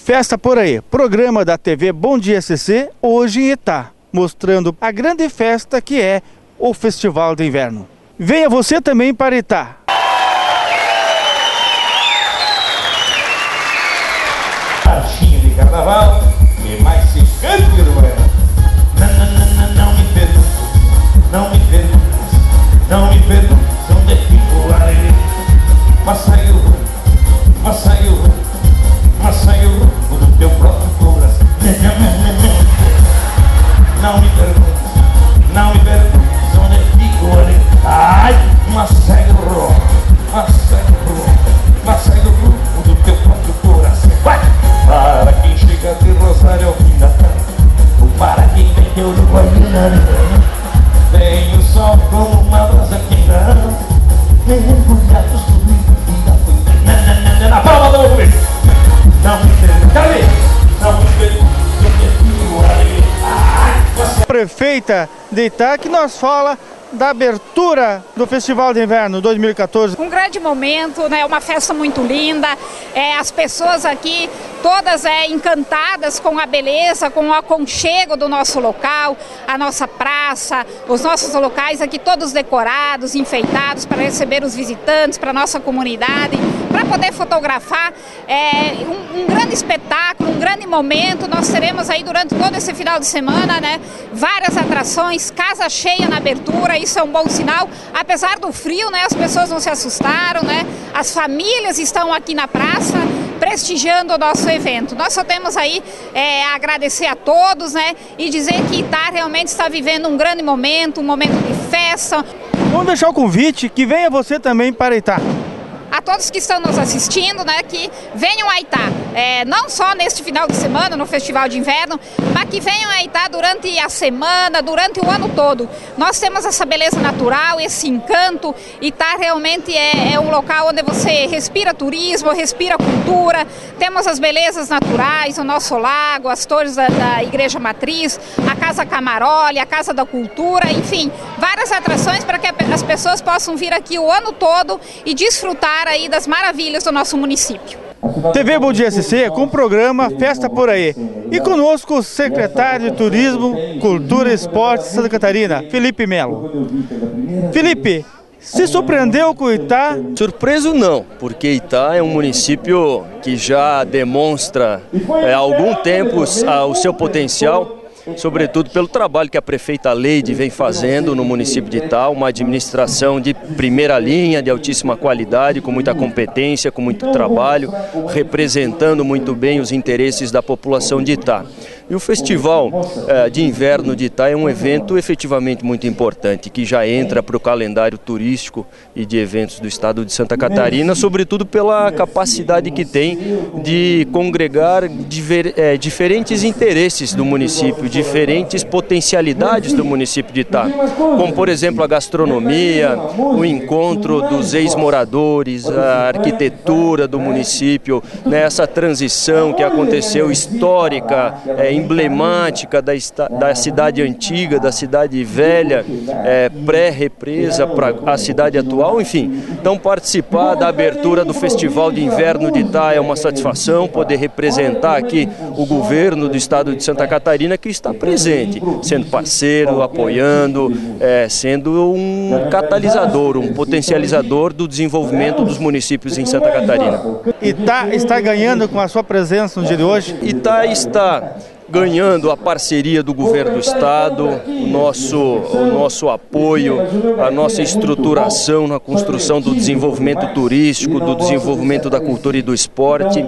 Festa por aí, programa da TV Bom Dia SC, hoje em Itá, mostrando a grande festa que é o Festival de Inverno. Venha você também para Itá. Marchinha de carnaval, e mais se canta, não me perguntes, não me perguntes, não me perguntes onde ficou a areia. Mas saiu do teu próprio coração. Não me perguntes onde ficou a areia. Ai, mas saiu do teu próprio coração. Vai! Para quem chega de Rosário ao fim da tarde, ou para quem vem de Uruguaiana, vem o sol como uma brasa queimando, mergulhados no rio e da fui. Na palma da mão comigo! Não me pergunte, quero ver! Não me pergunte onde ficou a areia. Prefeita de Itá que nos fala da abertura do Festival de Inverno 2014. Um grande momento, né? Uma festa muito linda, as pessoas aqui todas encantadas com a beleza, com o aconchego do nosso local, a nossa praça, os nossos locais aqui todos decorados, enfeitados para receber os visitantes, para a nossa comunidade, para poder fotografar. Um grande espetáculo, um grande momento. Nós teremos aí durante todo esse final de semana, né, várias atrações, casa cheia na abertura. Isso é um bom sinal, apesar do frio, né, as pessoas não se assustaram, né, as famílias estão aqui na praça prestigiando o nosso evento. Nós só temos aí a agradecer a todos, né, e dizer que Itá realmente está vivendo um grande momento, um momento de festa. Vamos deixar o convite que venha você também para Itá. A todos que estão nos assistindo, né, que venham a Itá, não só neste final de semana, no Festival de Inverno, mas que venham a Itá durante a semana, durante o ano todo. Nós temos essa beleza natural, esse encanto. Itá realmente é um local onde você respira turismo, respira cultura. Temos as belezas naturais, o nosso lago, as torres da Igreja Matriz, a Casa Camaroli, a Casa da Cultura, enfim, várias atrações para que as pessoas possam vir aqui o ano todo e desfrutar aí das maravilhas do nosso município. TV Bom Dia SC com o programa Festa por Aí. E conosco o secretário de Turismo, Cultura e Esporte de Santa Catarina, Felipe Melo. Felipe, se surpreendeu com Itá? Surpreso não, porque Itá é um município que já demonstra há algum tempo o seu potencial, sobretudo pelo trabalho que a prefeita Leide vem fazendo no município de Itá, uma administração de primeira linha, de altíssima qualidade, com muita competência, com muito trabalho, representando muito bem os interesses da população de Itá. E o Festival de Inverno de Itá é um evento efetivamente muito importante, que já entra para o calendário turístico e de eventos do estado de Santa Catarina, sobretudo pela capacidade que tem de congregar diferentes interesses do município, diferentes potencialidades do município de Itá, como por exemplo a gastronomia, o encontro dos ex-moradores, a arquitetura do município, né, essa transição que aconteceu histórica, emblemática da cidade antiga, da cidade velha, pré-represa para a cidade atual, enfim. Então participar da abertura do Festival de Inverno de Itá é uma satisfação, poder representar aqui o governo do estado de Santa Catarina, que está presente, sendo parceiro, apoiando, sendo um catalisador, um potencializador do desenvolvimento dos municípios em Santa Catarina. Itá está ganhando com a sua presença no dia de hoje? Itá está ganhando a parceria do governo do estado, o nosso apoio, a nossa estruturação na construção do desenvolvimento turístico, do desenvolvimento da cultura e do esporte,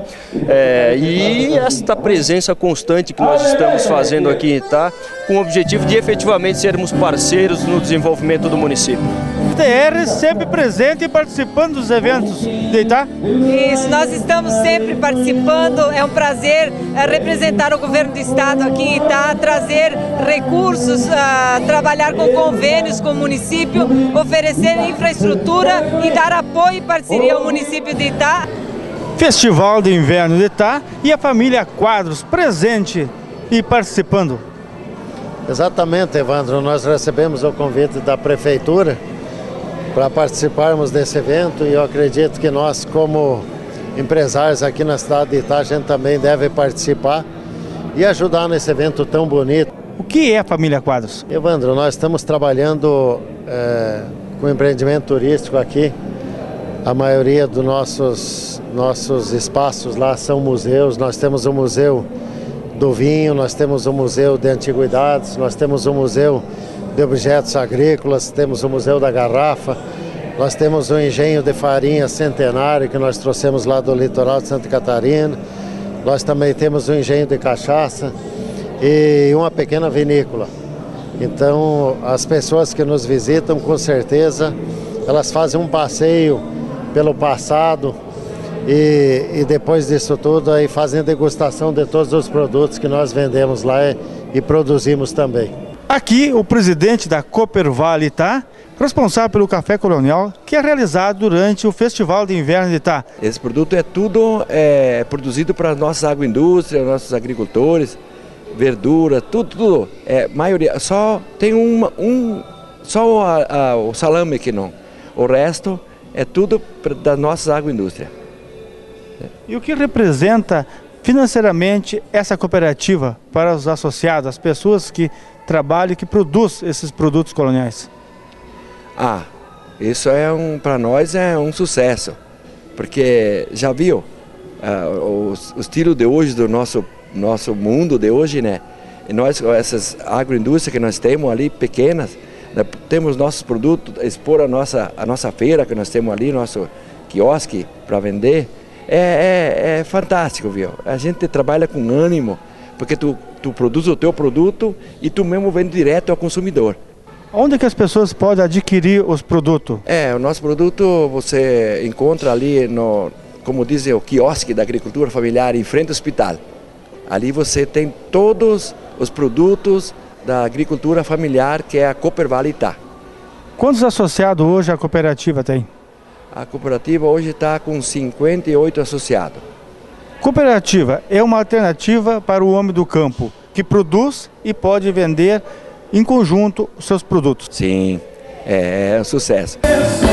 e esta presença constante que nós estamos fazendo aqui em Itá, com o objetivo de efetivamente sermos parceiros no desenvolvimento do município. TR sempre presente e participando dos eventos de Itá? Isso, nós estamos sempre participando, é um prazer representar o governo do estado aqui em Itá, trazer recursos, trabalhar com convênios com o município, oferecer infraestrutura e dar apoio e parceria ao município de Itá. Festival de Inverno de Itá e a família Quadros presente e participando. Exatamente, Evandro, nós recebemos o convite da prefeitura para participarmos desse evento e eu acredito que nós, como empresários aqui na cidade de Itá, a gente também deve participar e ajudar nesse evento tão bonito. O que é a Família Quadros? Evandro, nós estamos trabalhando com empreendimento turístico aqui. A maioria dos nossos espaços lá são museus. Nós temos o Museu do Vinho, nós temos o Museu de Antiguidades, nós temos o Museu de Objetos Agrícolas, temos o Museu da Garrafa, nós temos o Engenho de Farinha Centenário, que nós trouxemos lá do litoral de Santa Catarina. Nós também temos o Engenho de Cachaça e uma pequena vinícola. Então, as pessoas que nos visitam, com certeza, elas fazem um passeio pelo passado e depois disso tudo aí fazem degustação de todos os produtos que nós vendemos lá e produzimos também. Aqui o presidente da Coopervale Itá, responsável pelo café colonial, que é realizado durante o Festival de Inverno de Itá. Esse produto é tudo produzido para as nossas agroindústrias, nossos agricultores, verdura, tudo. Maioria, só tem o salame que não. O resto é tudo da nossa agroindústria. E o que representa financeiramente essa cooperativa para os associados, as pessoas que trabalham e que produzem esses produtos coloniais? Isso para nós é um sucesso, porque já viu o estilo de hoje do nosso mundo de hoje, né? E nós, essas agroindústrias que nós temos ali pequenas, temos nossos produtos, expor a nossa feira que nós temos ali, nosso quiosque para vender. É fantástico, viu? A gente trabalha com ânimo, porque tu produz o teu produto e tu mesmo vende direto ao consumidor. Onde que as pessoas podem adquirir os produtos? O nosso produto você encontra ali como dizem, o quiosque da agricultura familiar em frente ao hospital. Ali você tem todos os produtos da agricultura familiar, que é a Coopervale Itá. Quantos associados hoje a cooperativa tem? A cooperativa hoje está com 58 associados. Cooperativa é uma alternativa para o homem do campo, que produz e pode vender em conjunto os seus produtos. Sim, é um sucesso.